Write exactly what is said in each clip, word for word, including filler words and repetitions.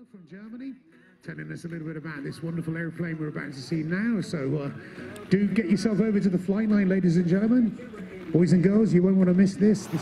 from Germany, telling us a little bit about this wonderful airplane we're about to see now. So uh, do get yourself over to the flight line, ladies and gentlemen. Boys and girls, you won't want to miss this. This is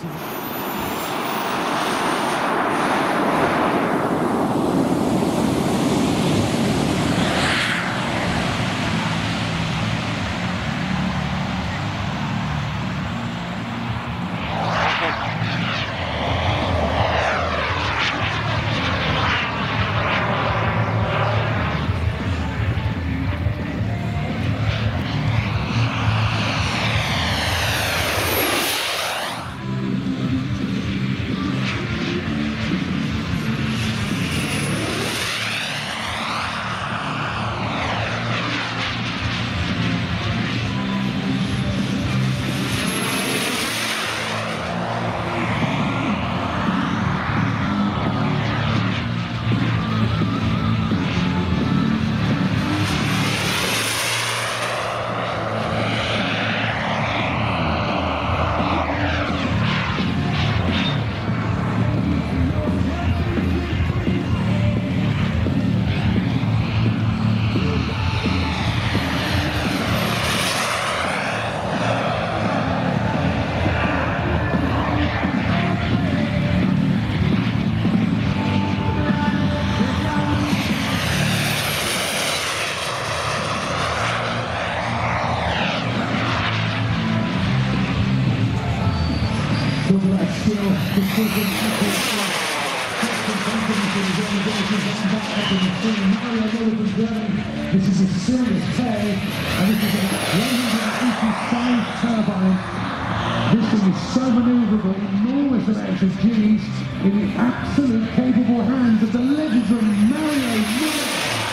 This is a serious play, and this is a one hundred eighty-five turbine. This thing is so manoeuvrable, enormous amounts of G's in the absolute capable hands of the legendary Mario Miller.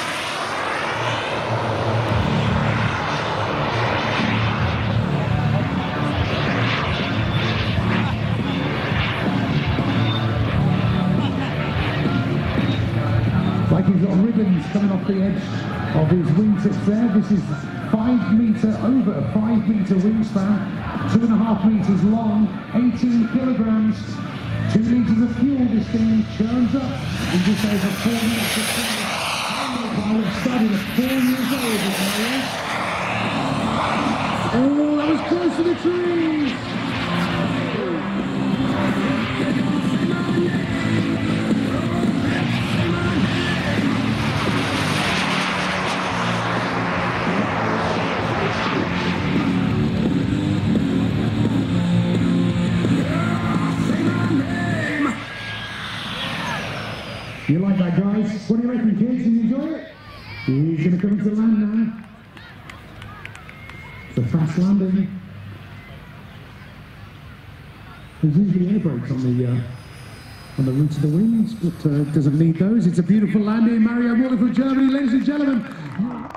Like he's got ribbons coming off the edge of his wingtips there. This is five metre over, five metre wingspan, two and a half metres long, eighteen kilograms, two litres of fuel. This thing churns up in just over four minutes of service. Pilot started at four years old this area. Oh, that was close to the trees! You like that, guys? What do you reckon, kids? Did you enjoy it? He's going to come into land now. It's a fast landing. There's usually air brakes on the uh, on the roots of the wings, but uh, it doesn't need those. It's a beautiful landing. Mario Muller from Germany, ladies and gentlemen.